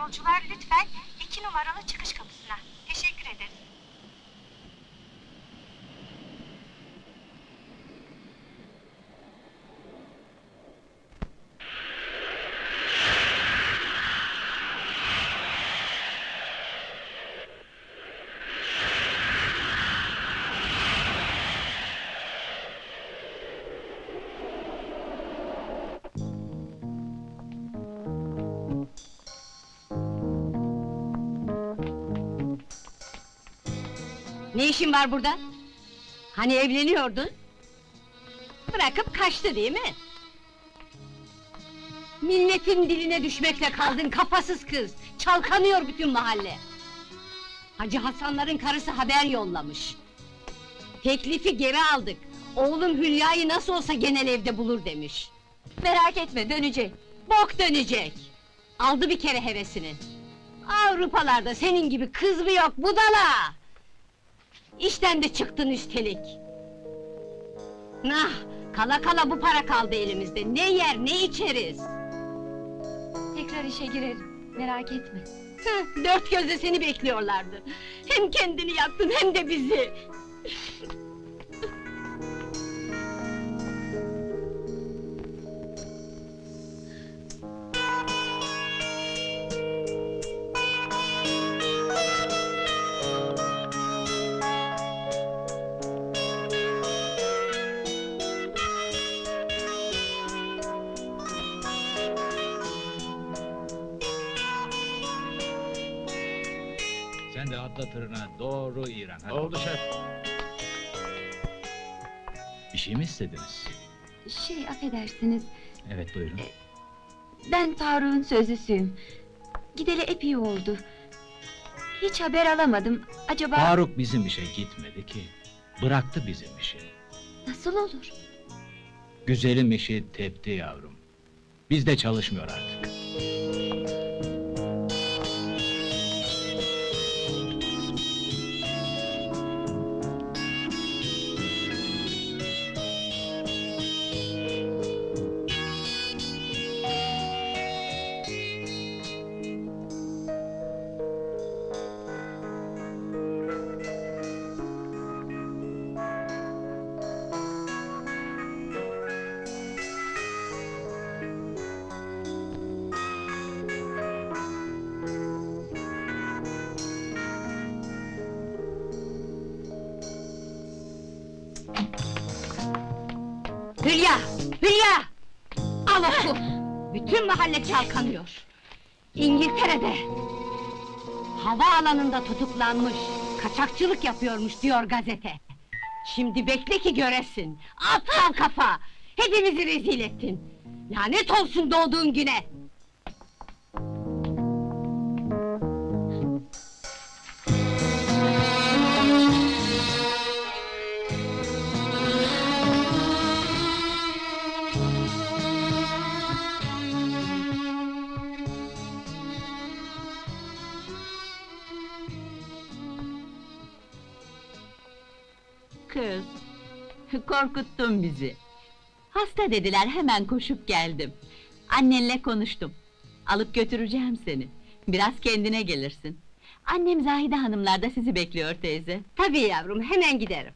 yolcular lütfen 2 numaralı çıkış kapısına. Teşekkür ederiz. Ne işin var burada? Hani evleniyordun? Bırakıp kaçtı değil mi? Milletin diline düşmekle kaldın kafasız kız! Çalkanıyor bütün mahalle! Hacı Hasanların karısı haber yollamış. Teklifi geri aldık. Oğlum Hülya'yı nasıl olsa genel evde bulur demiş. Merak etme, dönecek. Bok dönecek! Aldı bir kere hevesini. Avrupalarda senin gibi kız mı yok budala! İşten de çıktın üstelik! Nah! Kala kala bu para kaldı elimizde, ne yer ne içeriz! Tekrar işe girerim, merak etme. Hıh, dört gözle seni bekliyorlardı! Hem kendini yaktın hem de bizi! Sen de atla tırına, doğru İran, hadi. Oldu şef. Bir şey mi istediniz? Affedersiniz, Evet, buyurun. ben Faruk'un sözlüsüyüm. Gideli epey oldu. Hiç haber alamadım, acaba... Faruk bizim işe gitmedi ki. Bıraktı bizim işi. Nasıl olur? Güzelim işi tepti yavrum. Bizde çalışmıyor artık. Hülya! Hülya! Al oku! Bütün mahalle çalkanıyor! İngiltere'de! Havaalanında tutuklanmış, kaçakçılık yapıyormuş diyor gazete! Şimdi bekle ki göresin! Aptal kafa! Hepimizi rezil ettin! Lanet olsun doğduğun güne! Kız, korkuttun bizi. Hasta dediler, hemen koşup geldim. Annenle konuştum. Alıp götüreceğim seni. Biraz kendine gelirsin. Annem Zahide hanımlar da sizi bekliyor teyze. Tabii yavrum, hemen giderim!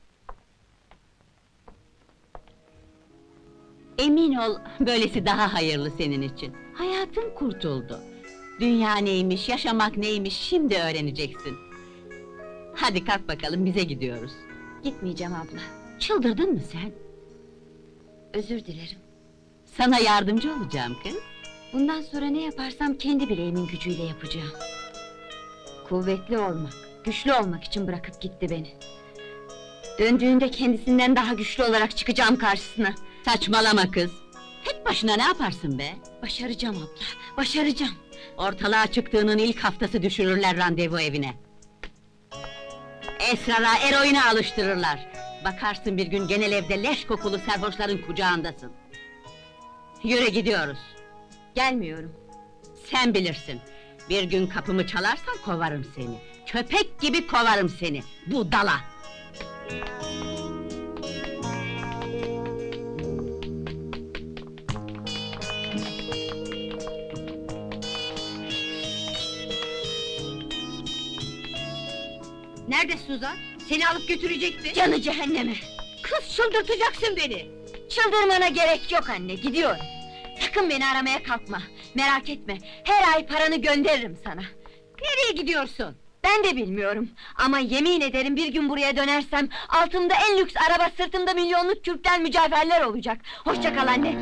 Emin ol, böylesi daha hayırlı senin için. Hayatın kurtuldu. Dünya neymiş, yaşamak neymiş, şimdi öğreneceksin. Hadi kalk bakalım, bize gidiyoruz. Gitmeyeceğim abla, Çıldırdın mı sen? özür dilerim. Sana yardımcı olacağım kız. Bundan sonra ne yaparsam kendi bileğimin gücüyle yapacağım. Kuvvetli olmak, güçlü olmak için bırakıp gitti beni. Döndüğünde kendisinden daha güçlü olarak çıkacağım karşısına. Saçmalama kız! Tek başına ne yaparsın be? Başaracağım abla, başaracağım. Ortalığa çıktığının ilk haftası düşürürler randevu evine. Esrara, eroine alıştırırlar. Bakarsın bir gün genel evde leş kokulu serhoşların kucağındasın. Yürü gidiyoruz. Gelmiyorum. Sen bilirsin. Bir gün kapımı çalarsan kovarım seni. Köpek gibi kovarım seni, budala! Nerede Suzan? Seni alıp götürecekti. Canı cehenneme! Kız çıldırtacaksın beni! Çıldırmana gerek yok anne, gidiyorum! Sakın beni aramaya kalkma, merak etme, her ay paranı gönderirim sana! Nereye gidiyorsun? Ben de bilmiyorum, ama yemin ederim bir gün buraya dönersem... ...altımda en lüks araba, sırtımda milyonluk kürkten mücevherler olacak! Hoşça kal anne!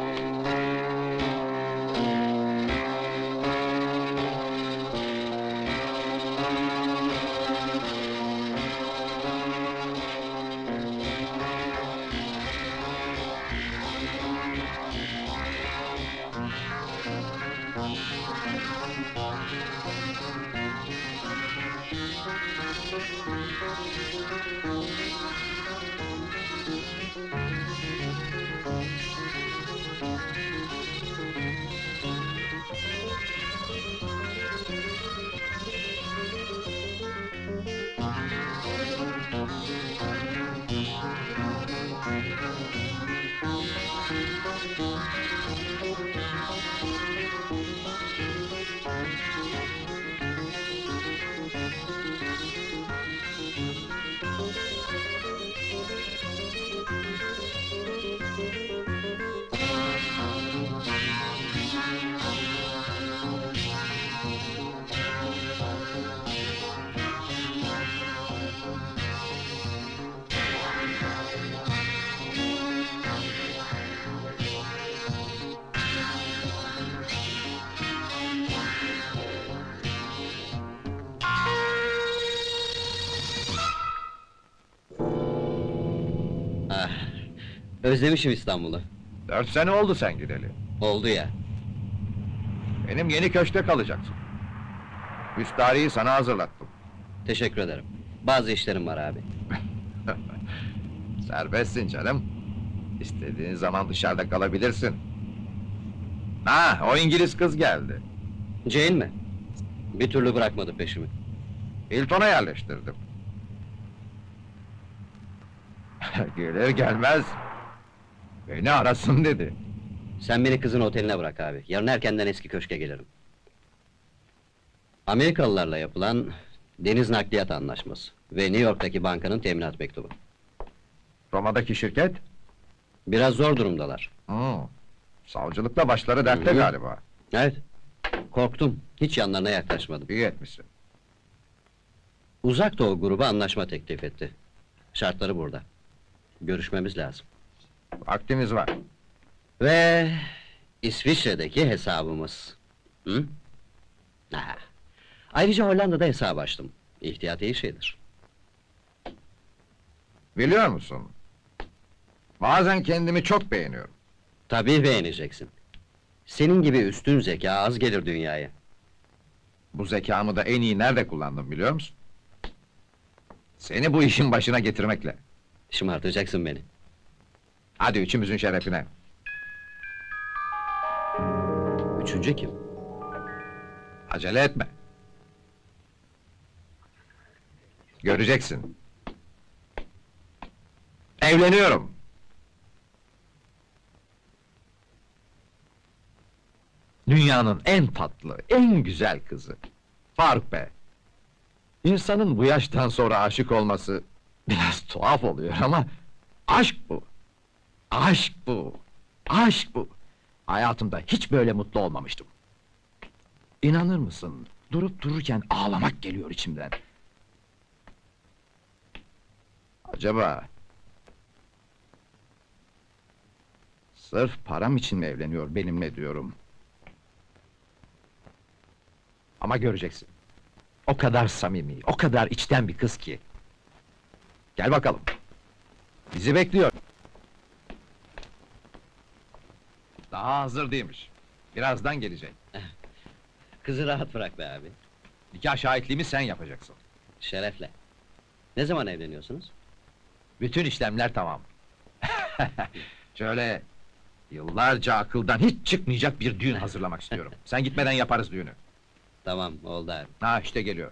Özlemişim İstanbul'u. 4 sene oldu sen gideli. Oldu ya. Benim yeni köşkte kalacaksın. Müstariyi sana hazırlattım. Teşekkür ederim. Bazı işlerim var abi. Serbestsin canım. İstediğin zaman dışarıda kalabilirsin. Ha, o İngiliz kız geldi. Jane mi? Bir türlü bırakmadı peşimi. Hilton'a yerleştirdim. Gelir gelmez... ...beni arasın dedi. Sen beni kızın oteline bırak abi. Yarın erkenden eski köşke gelirim. Amerikalılarla yapılan deniz nakliyat anlaşması ve New York'taki bankanın teminat mektubu. Roma'daki şirket... Biraz zor durumdalar. Savcılıkla başları dertte Hı hı. galiba. Evet. Korktum. Hiç yanlarına yaklaşmadım. İyi etmişsin. Uzak Doğu grubu anlaşma teklif etti. Şartları burada. Görüşmemiz lazım. Vaktimiz var. Ve İsviçre'deki hesabımız. Hı? Ha. Ayrıca Hollanda'da hesap açtım. İhtiyat iyi şeydir. Biliyor musun? Bazen kendimi çok beğeniyorum. Tabii beğeneceksin. Senin gibi üstün zeka az gelir dünyaya. Bu zekamı da en iyi nerede kullandım biliyor musun? Seni bu işin başına getirmekle. Şımartacaksın beni. Hadi üçümüzün şerefine. Üçüncü kim? Acele etme. Göreceksin. Evleniyorum. Dünyanın en tatlı, en güzel kızı. Faruk be. İnsanın bu yaştan sonra aşık olması biraz tuhaf oluyor ama aşk bu. Aşk bu. Aşk bu. Hayatımda hiç böyle mutlu olmamıştım. İnanır mısın? Durup dururken ağlamak geliyor içimden. Acaba... Sırf param için mi evleniyor benimle diyorum. Ama göreceksin. O kadar samimi, o kadar içten bir kız ki. Gel bakalım. Bizi bekliyor. Daha hazır değilmiş. Birazdan gelecek. Kızı rahat bırak be abi. Nikah şahitliğimi sen yapacaksın. Şerefle. Ne zaman evleniyorsunuz? Bütün işlemler tamam. Şöyle... Yıllarca akıldan hiç çıkmayacak bir düğün hazırlamak istiyorum. Sen gitmeden yaparız düğünü. Tamam, oldu abi. Ha işte geliyor.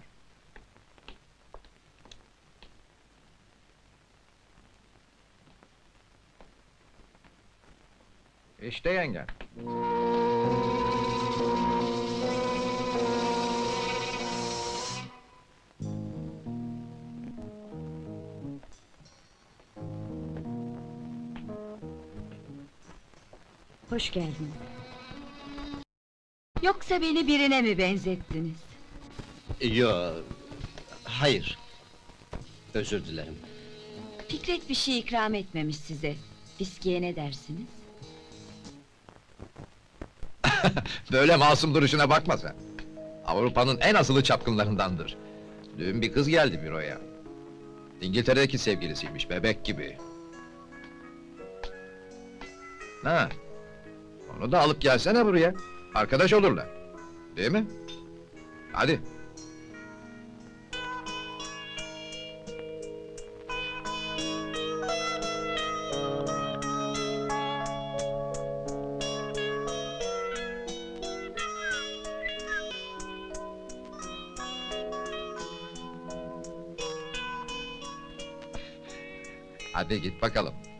İşte yengen. Hoş geldiniz. Yoksa beni birine mi benzettiniz? Yo, hayır. Özür dilerim. Fikret bir şey ikram etmemiş size. Viskiye ne dersiniz? Böyle masum duruşuna bakma sen. Avrupa'nın en asılı çapkınlarındandır. Dün bir kız geldi büroya. İngiltere'deki sevgilisiymiş, bebek gibi. Ha, onu da alıp gelsene buraya. Arkadaş olurlar. Değil mi? Hadi. Hadi git bakalım.